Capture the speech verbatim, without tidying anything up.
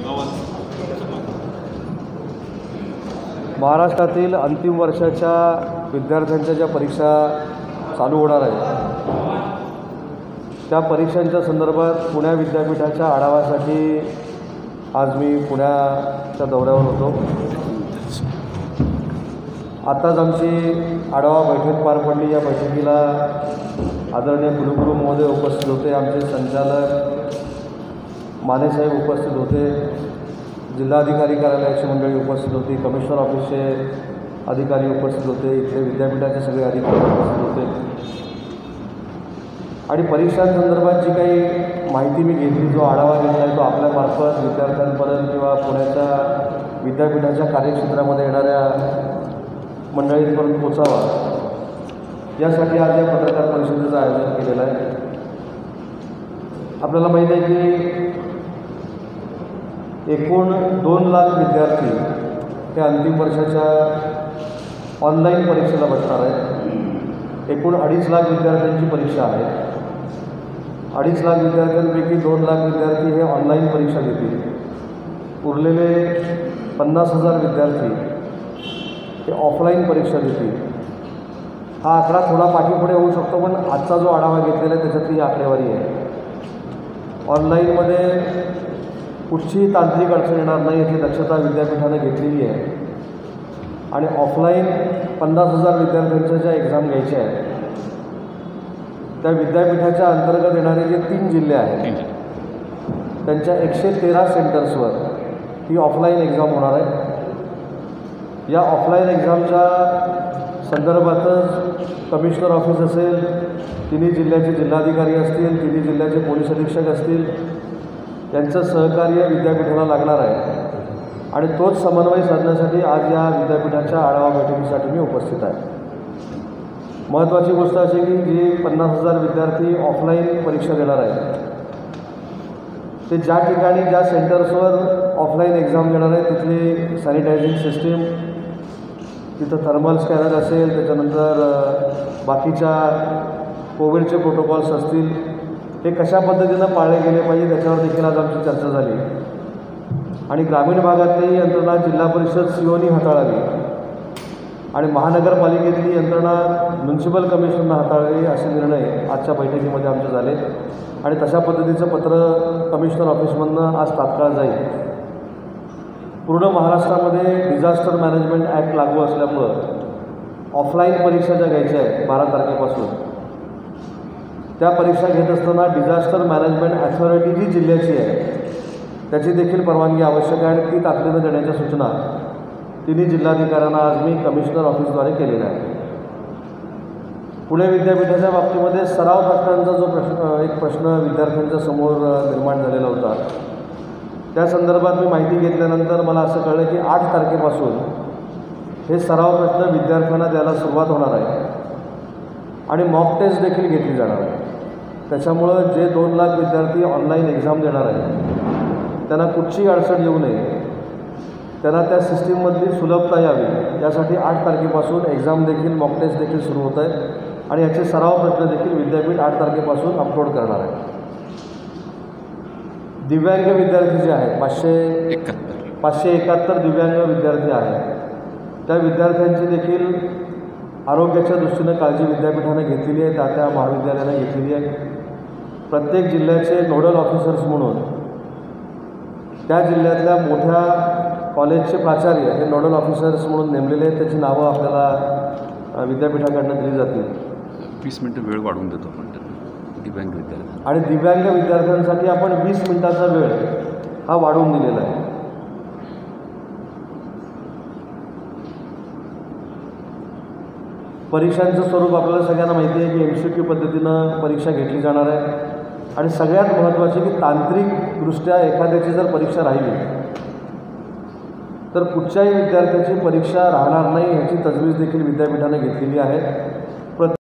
महाराष्ट्रातील अंतिम वर्षाच्या विद्यार्थ्यांच्या ज्या परीक्षा चालू होणार आहेत त्या परीक्षांच्या संदर्भात पुणे विद्यापीठाच्या आढाव्यासाठी आज मी पुण्याच्या दौऱ्यावर होतो। आताच आमची आढावा बैठक पार पडली। या बैठकीला आदरणीय कुलगुरू महोदय उपस्थित होते, आमचे संचालक मानेसाहेब उपस्थित होते, जिल्हाधिकारी कार्यालयाची मंडळी उपस्थित होती, कमिशनर ऑफिसचे अधिकारी उपस्थित होते, इथले विद्यापीठाचे सगळे अधिकारी उपस्थित होते आणि परीक्षांसंदर्भात जी काही माहिती मी घेतली, जो आढावा घेतला आहे तो आपल्यामार्फत विद्यार्थ्यांपर्यंत किंवा पुण्याच्या विद्यापीठाच्या कार्यक्षेत्रामध्ये येणाऱ्या मंडळींपर्यंत पोचावा यासाठी आज या पत्रकार परिषदेचं आयोजन केलेलं आहे। आपल्याला माहीत आहे की एकूण दोन लाख विद्यार्थी हे अंतिम वर्षाच्या ऑनलाईन परीक्षेला बसणार आहेत। एकूण अडीच लाख विद्यार्थ्यांची परीक्षा आहे। अडीच लाख विद्यार्थ्यांपैकी दोन लाख विद्यार्थी हे ऑनलाईन परीक्षा देतील। उरलेले पन्नास हजार विद्यार्थी हे ऑफलाईन परीक्षा देतील। हा आकडा थोडा पाठीपुढे होऊ शकतो, पण आजचा जो आढावा घेतलेला आहे त्याच्यातली ही आकडेवारी आहे। ऑनलाईनमध्ये कुठचीही तांत्रिक अडचण येणार नाही याची दक्षता विद्यापीठाने घेतलेली आहे आणि ऑफलाईन पन्नास हजार विद्यार्थ्यांच्या ज्या एक्झाम घ्यायच्या आहेत त्या विद्यापीठाच्या अंतर्गत येणारे जे तीन जिल्हे आहेत त्यांच्या एकशे तेरा सेंटर्सवर ही ऑफलाईन एक्झाम होणार आहे। या ऑफलाईन एक्झामच्या संदर्भातच कमिशनर ऑफिस असेल, तिन्ही जिल्ह्याचे जिल्हाधिकारी असतील, तिन्ही जिल्ह्याचे पोलीस अधीक्षक असतील, यांचं सहकार्य विद्यापीठाला लागणार आहे आणि तोच समन्वय साधण्यासाठी आज या विद्यापीठाच्या आढावा बैठकीसाठी मी उपस्थित आहे। महत्त्वाची गोष्ट अशी की जे पन्नास हजार विद्यार्थी ऑफलाईन परीक्षा देणार आहेत ते ज्या ठिकाणी ज्या सेंटर्सवर ऑफलाईन एक्झाम घेणार आहेत तिथली सॅनिटायझिंग सिस्टीम, तिथं थर्मल स्कॅनर असेल, त्याच्यानंतर बाकीच्या कोविडचे प्रोटोकॉल्स असतील, हे कशा पद्धतीनं पाळले गेले पाहिजे त्याच्यावर देखील आज आमची चर्चा झाली आणि ग्रामीण भागातली यंत्रणा जिल्हा परिषद सीओनी हाताळावी आणि महानगरपालिकेतली यंत्रणा म्युन्सिपल कमिशननं हाताळावी असे निर्णय आजच्या बैठकीमध्ये आमचे झाले आणि तशा पद्धतीचं पत्र कमिशनर ऑफिसमधनं आज तात्काळ जाईल। पूर्ण महाराष्ट्रामध्ये डिझास्टर मॅनेजमेंट ॲक्ट लागू असल्यामुळं ऑफलाईन परीक्षा ज्या घ्यायच्या आहेत बारा तारखेपासून त्या परीक्षा घेत असताना डिझास्टर मॅनेजमेंट अथॉरिटी जी जिल्ह्याची आहे त्याची देखील परवानगी आवश्यक आहे आणि ती तातडीनं देण्याच्या सूचना तिन्ही जिल्हाधिकाऱ्यांना आज मी कमिशनर ऑफिसद्वारे केलेल्या आहे। पुणे विद्यापीठाच्या बाबतीमध्ये सराव प्रश्नांचा जो प्रश्न एक प्रश्न विद्यार्थ्यांच्या समोर निर्माण झालेला होता त्या संदर्भात मी माहिती घेतल्यानंतर मला असं कळलं की आठ तारखेपासून हे सराव प्रश्न विद्यार्थ्यांना द्यायला सुरुवात होणार आहे आणि मॉक टेस्ट देखील घेतली जाणार आहे। त्याच्यामुळं जे दोन लाख विद्यार्थी ऑनलाईन एक्झाम देणार आहेत त्यांना कुठची अडचण येऊ नये, त्यांना त्या सिस्टीममधली सुलभता यावी यासाठी आठ तारखेपासून एक्झाम देखील मॉक टेस्ट देखील सुरू होत आहे आणि याचे सराव प्रश्न देखील विद्यापीठ आठ तारखेपासून अपलोड करणार आहे। दिव्यांग विद्यार्थी जे आहेत पाचशे पाचशे एकाहत्तर दिव्यांग विद्यार्थी आहेत त्या विद्यार्थ्यांची देखील आरोग्याच्या दृष्टीनं काळजी विद्यापीठाने घेतलेली आहे, त्या त्या महाविद्यालयाने घेतलेली आहे। प्रत्येक जिल्ह्याचे नोडल ऑफिसर्स म्हणून त्या जिल्ह्यातल्या मोठ्या कॉलेजचे प्राचार्य हे नोडल ऑफिसर्स म्हणून नेमलेले आहेत, त्याची नावं आपल्याला विद्यापीठाकडनं दिली जातील। वीस मिनटं वेळ वाढवून देतो आपण दिव्यांग विद्यार्थी आणि दिव्यांग विद्यार्थ्यांसाठी आपण वीस मिनिटाचा वेळ हा वाढवून दिलेला आहे। परीक्षांचं स्वरूप आपल्याला सगळ्यांना माहिती आहे की एम सी क्यू पद्धतीनं परीक्षा घेतली जाणार आहे आणि सगळ्यात महत्त्वाचे की तांत्रिकदृष्ट्या एखाद्याची जर परीक्षा राहिली तर कुठच्याही विद्यार्थ्याची परीक्षा राहणार नाही याची तजवीज देखील विद्यापीठाने घेतलेली आहे।